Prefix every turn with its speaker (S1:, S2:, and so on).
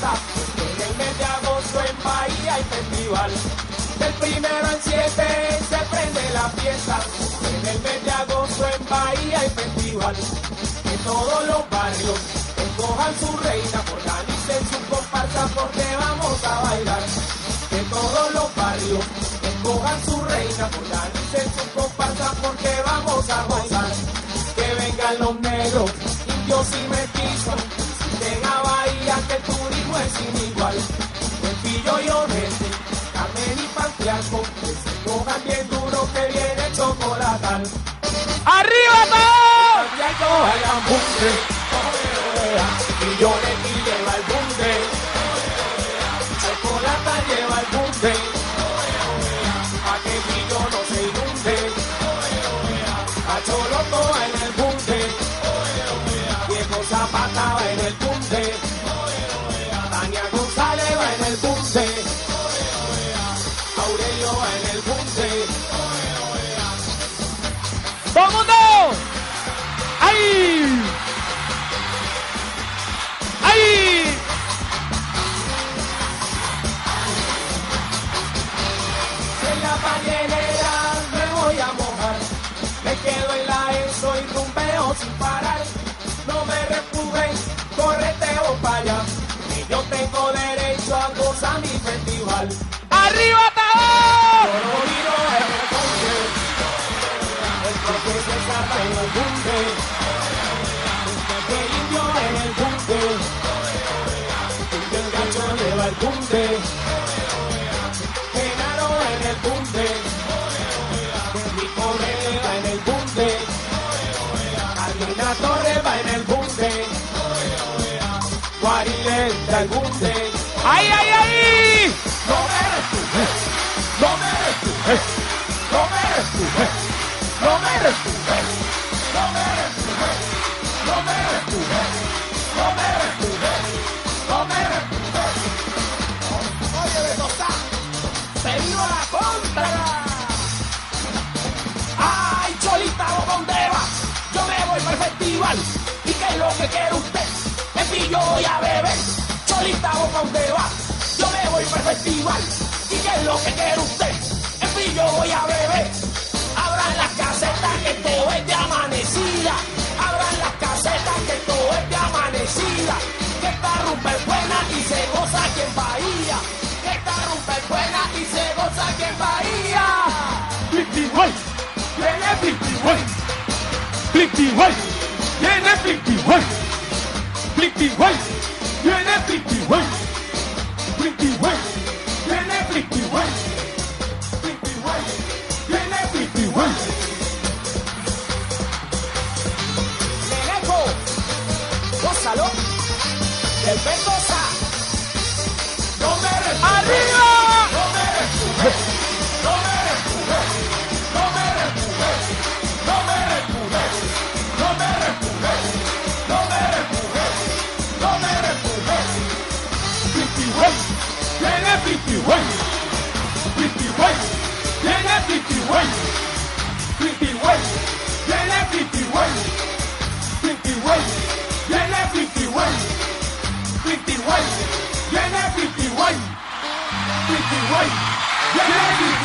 S1: fiesta. En el mes de agosto en Bahía hay festival. Del 1 al 7 se prende la fiesta. En el mes de agosto en Bahía hay festival. En todos los barrios escojan su reina, organicen su comparsa porque vamos a bailar. En todos los barrios escojan su reina, organicen su comparsa porque vamos a gozar. Que vengan los negros, indios y mestizos, ven a Bahía que el turismo es sin igual. El pillo y Orete, Carmen y Pantiaco, que se cojan bien duro que viene el chocolatal.
S2: ¡Arriba todos!
S1: Santiago baila bunde, Pillones y lleva el bunde, Chocolata lleva el bunde, pa' que el pillo no se inunde, a Choloto va en el bunde, Diego Zapata va en el bunde, Tania González va en el bunde, Aurelio va en el bunde.
S2: ¡Todo el mundo! ¡Ay! ¡Ay!
S1: En la ballenera me voy a mojar, me quedo en la ESO y rumbeo sin parar. No me refugen, correteo para allá, que yo tengo derecho a gozar mi festival.
S2: ¡Arriba todos!
S1: Yo no miro en el bunde, el profe se escapa en el bunde, el indio en el bunde, el gacho lleva el bunde, Genaro en el bunde, Nico Rey va en el bunde, Carmina Torres va en el bunde, Guarile entra el bunde.
S2: ¡Ay, ay, ay!
S1: No me refugies, no me refugies, no me refugies, no me refugies, no me refugies, no me refugies, no me refugies, no me refugies. Oye, Mendoza, se vino a la contra. Ay, Cholita, ¿vos dónde va? Yo me voy para el festival. ¿Y qué es lo que quiere usted? En fin, yo voy a beber. Cholita, ¿vos dónde va? Yo me voy para el festival. ¿Y qué es lo que quiere usted? En fin, yo voy a beber. Abran las casetas que todo es de amanecida. Abran las casetas que todo es de amanecida. Que esta rumba es buena y se goza aquí en Bahía. Que esta rumba es buena y se goza aquí en Bahía.
S2: ¡Flippy White! ¡Viene Flippy White! ¡Flippy White! ¡Viene Flippy White! ¡Flippy White! ¡Viene Flippy White! ¡Flippy White! ¡Viene Flippy White! ¡Flippy White! ¡Viene Flippy White!
S1: Meneco, gózalo, el Mendoza, no me refugies,
S2: ¡Arriba!
S1: no me refugies, no me refugies, no me refugies, no me refugies, no me refugies, no me refugies, no me refugies.
S2: ¡Flippy White! ¡Viene Flippy White! ¡Flippy White! ¡Viene Flippy White! ¡Flippy White! ¡Viene Flippy White! ¡Flippy White! ¡Viene Flippy White! ¡Flippy White! ¡Viene Flippy White! ¡Flippy White! ¡Viene Flippy